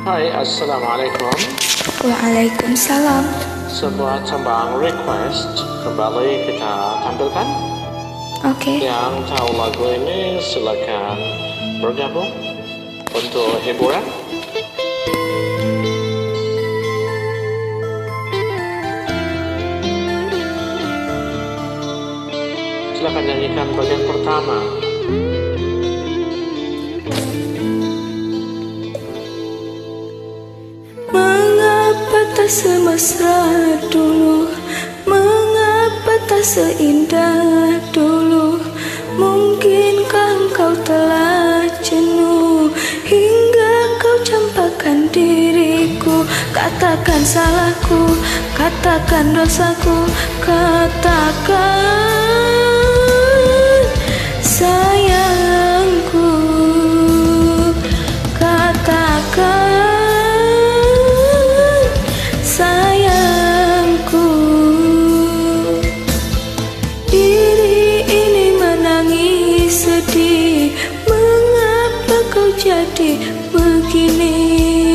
Hai, Assalamualaikum. Waalaikumsalam. Sebuah tembang request kembali kita tampilkan. Oke. Yang tahu lagu ini silakan bergabung untuk hiburan. Silakan nyanyikan bagian pertama. Mengapa tak semesra dulu, mengapa tak seindah dulu? Mungkinkah engkau telah jenuh hingga kau campakkan diriku? Katakan salahku, katakan dosaku, katakan sayangku, katakan sayangku. Diri ini menangis sedih, mengapa kau jadi begini?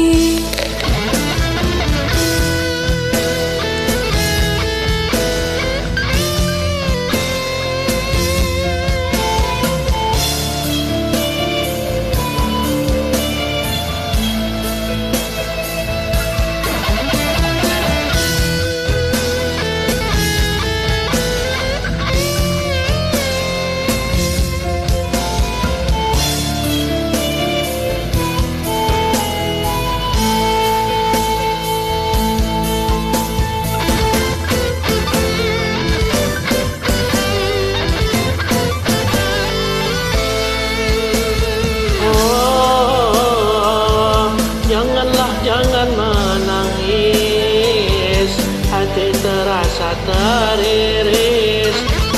Jangan menangis, hati terasa teriris.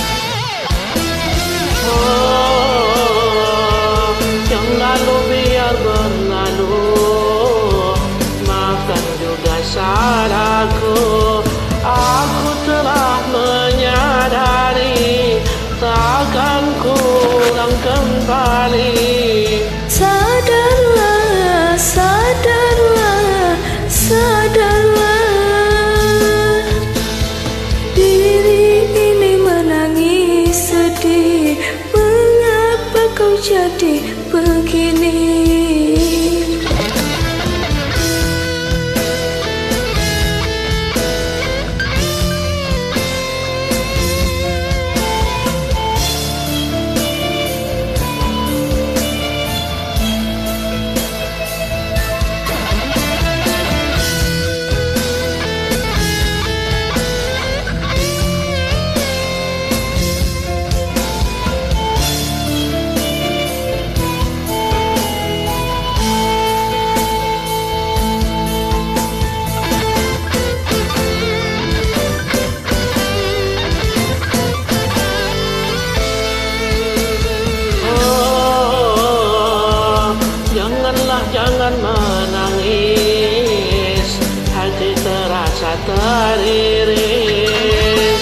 Yang lalu biar berlalu, maafkan juga salahku. Aku telah menyadari, takkan ku ulang kembali. Sadarlah, sadarlah, sadarlah. Diri ini menangis sedih, mengapa kau jadi begini? Jangan menangis, hati terasa teriris.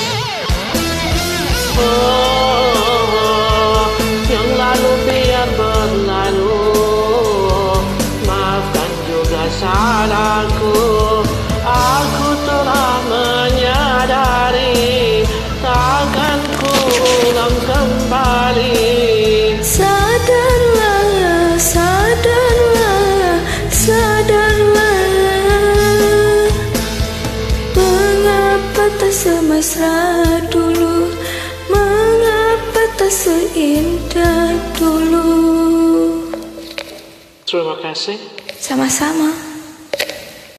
Yang lalu biar berlalu, maafkan juga salahku. Aku telah menyadari, takkan ku ulang kembali. Sadarlah, sadarlah, sadarlah. Mengapa tak semesra dulu, mengapa tak seindah dulu? Terima kasih. Sama-sama.